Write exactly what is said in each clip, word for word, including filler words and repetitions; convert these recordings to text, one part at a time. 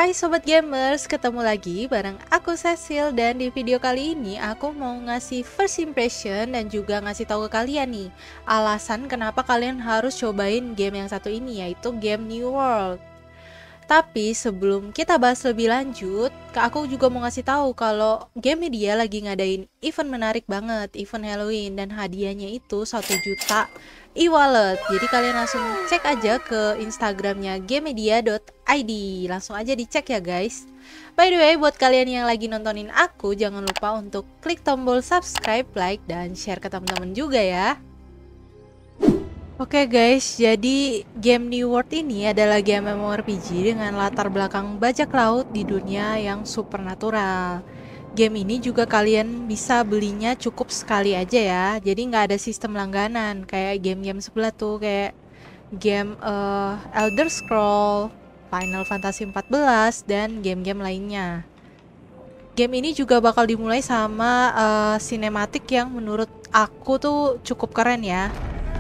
Hai Sobat Gamers, ketemu lagi bareng aku Cecil. Dan di video kali ini aku mau ngasih first impression dan juga ngasih tahu ke kalian nih alasan kenapa kalian harus cobain game yang satu ini, yaitu game New World. Tapi sebelum kita bahas lebih lanjut, Kak, aku juga mau ngasih tahu kalau game media lagi ngadain event menarik banget, event Halloween, dan hadiahnya itu satu juta e-wallet. Jadi kalian langsung cek aja ke Instagramnya gamemedia dot i d, langsung aja dicek ya guys. By the way, buat kalian yang lagi nontonin aku, jangan lupa untuk klik tombol subscribe, like, dan share ke teman-teman juga ya. Oke guys, jadi game New World ini adalah game MMORPG dengan latar belakang bajak laut di dunia yang supernatural. Game ini juga kalian bisa belinya cukup sekali aja ya, jadi nggak ada sistem langganan kayak game-game sebelah tuh, kayak game uh, Elder Scroll, Final Fantasy empat belas, dan game-game lainnya. Game ini juga bakal dimulai sama uh, sinematik yang menurut aku tuh cukup keren ya.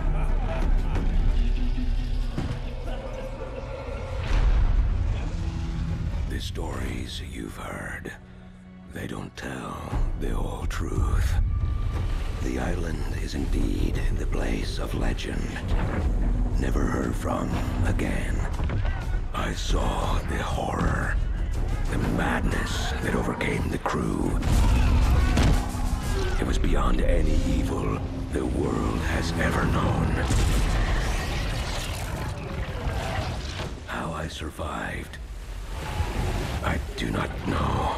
Stories you've heard, they don't tell the whole truth. The island is indeed the place of legend, never heard from again. I saw the horror, the madness that overcame the crew. It was beyond any evil the world has ever known. How I survived, I do not know.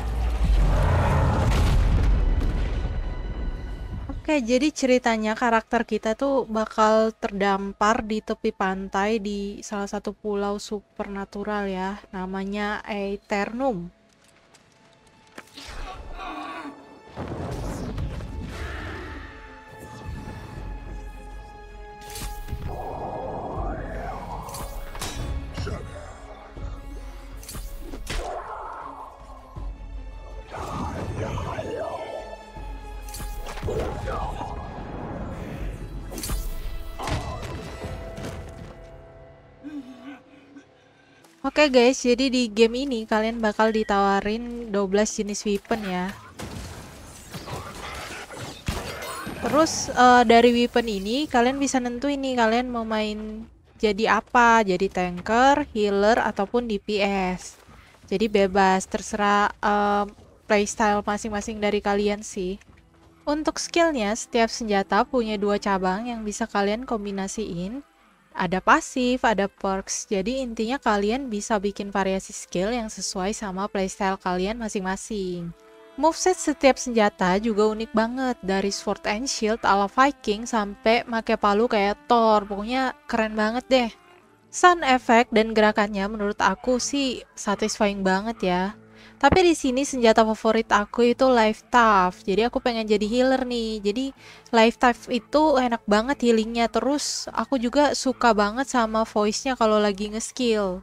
Oke, jadi ceritanya karakter kita tuh bakal terdampar di tepi pantai di salah satu pulau supernatural ya, namanya Aeternum. Oke guys, jadi di game ini kalian bakal ditawarin dua belas jenis weapon ya. Terus uh, dari weapon ini kalian bisa nentuin nih kalian mau main jadi apa, jadi tanker, healer, ataupun D P S. Jadi bebas, terserah uh, playstyle masing-masing dari kalian sih. Untuk skillnya, setiap senjata punya dua cabang yang bisa kalian kombinasiin. Ada pasif, ada perks, jadi intinya kalian bisa bikin variasi skill yang sesuai sama playstyle kalian masing-masing. Moveset setiap senjata juga unik banget, dari sword and shield ala Viking sampai make palu kayak Thor, pokoknya keren banget deh. Sound effect dan gerakannya menurut aku sih satisfying banget ya. Tapi di sini senjata favorit aku itu Life Tough. Jadi aku pengen jadi healer nih. Jadi Life Tough itu enak banget healingnya. Terus aku juga suka banget sama voice-nya kalau lagi nge-skill.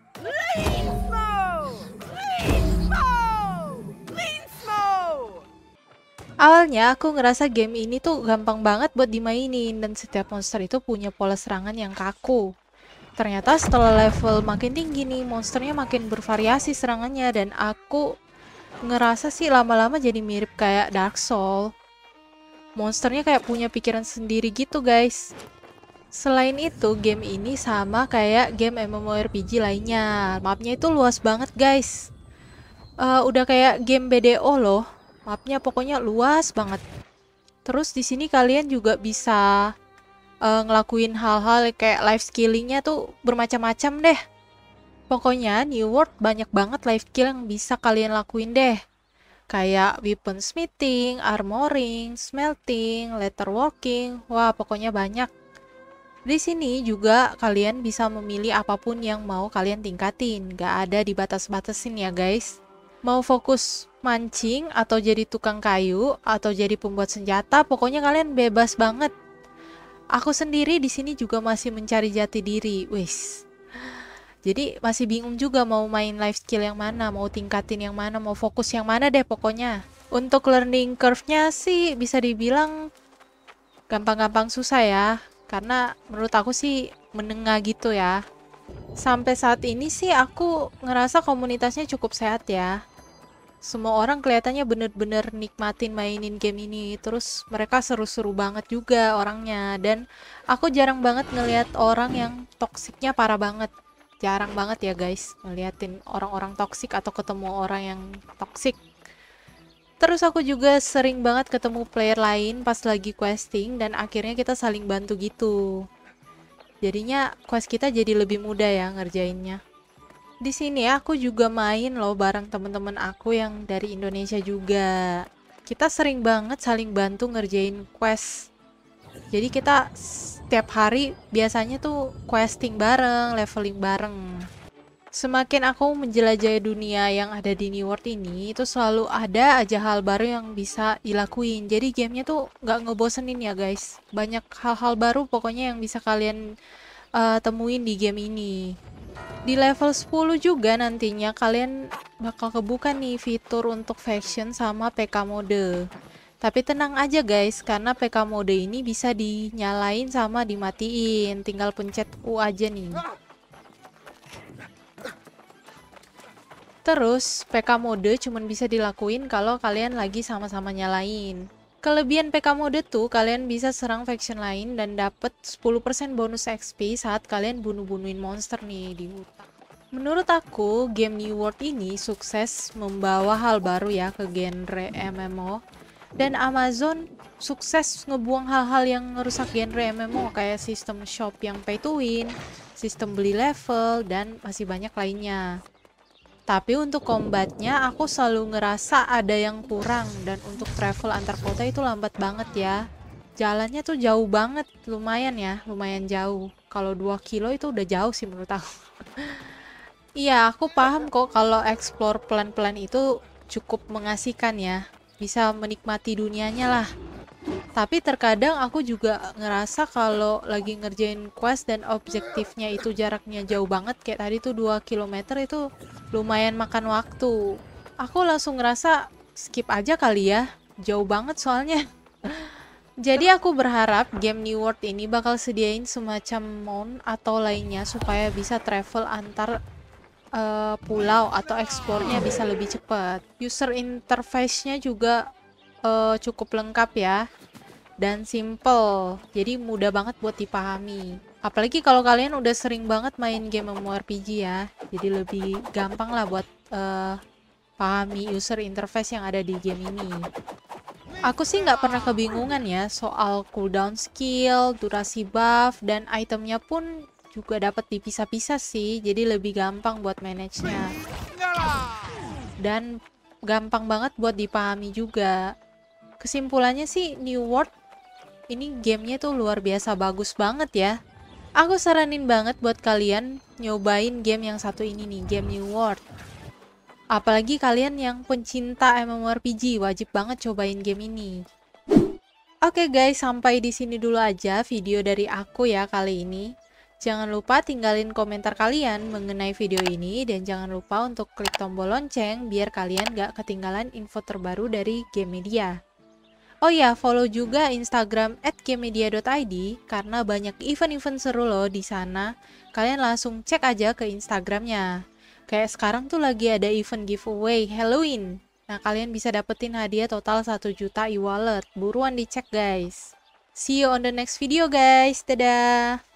Awalnya aku ngerasa game ini tuh gampang banget buat dimainin dan setiap monster itu punya pola serangan yang kaku. Ternyata setelah level makin tinggi nih, monsternya makin bervariasi serangannya dan aku ngerasa sih lama-lama jadi mirip kayak Dark Souls. Monsternya kayak punya pikiran sendiri gitu guys. Selain itu, game ini sama kayak game MMORPG lainnya. Mapnya itu luas banget guys. Uh, udah kayak game B D O loh. Mapnya pokoknya luas banget. Terus di sini kalian juga bisa Uh, ngelakuin hal-hal kayak life skillingnya tuh bermacam-macam deh. Pokoknya New World banyak banget life skill yang bisa kalian lakuin deh. Kayak weapon smithing, armoring, smelting, leatherworking, wah pokoknya banyak. Di sini juga kalian bisa memilih apapun yang mau kalian tingkatin, gak ada dibatas-batasin ya guys. Mau fokus mancing atau jadi tukang kayu atau jadi pembuat senjata, pokoknya kalian bebas banget. Aku sendiri di sini juga masih mencari jati diri, wis. Jadi masih bingung juga mau main life skill yang mana, mau tingkatin yang mana, mau fokus yang mana deh pokoknya. Untuk learning curve-nya sih bisa dibilang gampang-gampang susah ya, karena menurut aku sih menengah gitu ya. Sampai saat ini sih aku ngerasa komunitasnya cukup sehat ya. Semua orang kelihatannya bener-bener nikmatin mainin game ini. Terus mereka seru-seru banget juga orangnya. Dan aku jarang banget ngelihat orang yang toksiknya parah banget. Jarang banget ya guys ngeliatin orang-orang toksik atau ketemu orang yang toksik. Terus aku juga sering banget ketemu player lain pas lagi questing dan akhirnya kita saling bantu gitu. Jadinya quest kita jadi lebih mudah ya ngerjainnya. Di sini aku juga main loh bareng temen-temen aku yang dari Indonesia juga. Kita sering banget saling bantu ngerjain quest. Jadi kita setiap hari biasanya tuh questing bareng, leveling bareng. Semakin aku menjelajahi dunia yang ada di New World ini, itu selalu ada aja hal baru yang bisa dilakuin. Jadi gamenya tuh nggak ngebosenin ya guys. Banyak hal-hal baru pokoknya yang bisa kalian uh, temuin di game ini. Di level sepuluh juga nantinya kalian bakal kebuka nih fitur untuk faction sama P K mode. Tapi tenang aja guys, karena P K mode ini bisa dinyalain sama dimatiin. Tinggal pencet U aja nih. Terus P K mode cuman bisa dilakuin kalau kalian lagi sama-sama nyalain. Kelebihan P K mode tuh kalian bisa serang faction lain dan dapet sepuluh persen bonus X P saat kalian bunuh-bunuhin monster nih di hutan. Menurut aku, game New World ini sukses membawa hal baru ya ke genre M M O. Dan Amazon sukses ngebuang hal-hal yang ngerusak genre M M O kayak sistem shop yang pay to win, sistem beli level, dan masih banyak lainnya. Tapi untuk combatnya aku selalu ngerasa ada yang kurang dan untuk travel antar kota itu lambat banget ya. Jalannya tuh jauh banget, lumayan ya, lumayan jauh. Kalau dua kilo itu udah jauh sih menurut aku. Iya, aku paham kok kalau explore pelan-pelan itu cukup mengasihkan ya. Bisa menikmati dunianya lah. Tapi terkadang aku juga ngerasa kalau lagi ngerjain quest dan objektifnya itu jaraknya jauh banget, kayak tadi tuh dua kilometer itu lumayan makan waktu. Aku langsung ngerasa skip aja kali ya, jauh banget soalnya. Jadi aku berharap game New World ini bakal sediain semacam mount atau lainnya supaya bisa travel antar uh, pulau atau explore-nya bisa lebih cepat. User interface-nya juga uh, cukup lengkap ya. Dan simple, jadi mudah banget buat dipahami. Apalagi kalau kalian udah sering banget main game MMORPG ya, jadi lebih gampang lah buat uh, pahami user interface yang ada di game ini. Aku sih nggak pernah kebingungan ya soal cooldown skill, durasi buff, dan itemnya pun juga dapat dipisah-pisah sih, jadi lebih gampang buat manage-nya. Dan gampang banget buat dipahami juga. Kesimpulannya sih New World ini gamenya tuh luar biasa bagus banget ya. Aku saranin banget buat kalian nyobain game yang satu ini nih, game New World. Apalagi kalian yang pencinta MMORPG, wajib banget cobain game ini. Oke guys, sampai di sini dulu aja video dari aku ya kali ini. Jangan lupa tinggalin komentar kalian mengenai video ini dan jangan lupa untuk klik tombol lonceng biar kalian gak ketinggalan info terbaru dari Gamedia. Oh ya, follow juga Instagram at gamedia dot i d karena banyak event-event seru loh di sana. Kalian langsung cek aja ke Instagramnya. Kayak sekarang tuh lagi ada event giveaway Halloween. Nah, kalian bisa dapetin hadiah total satu juta e-wallet. Buruan dicek guys. See you on the next video guys. Dadah.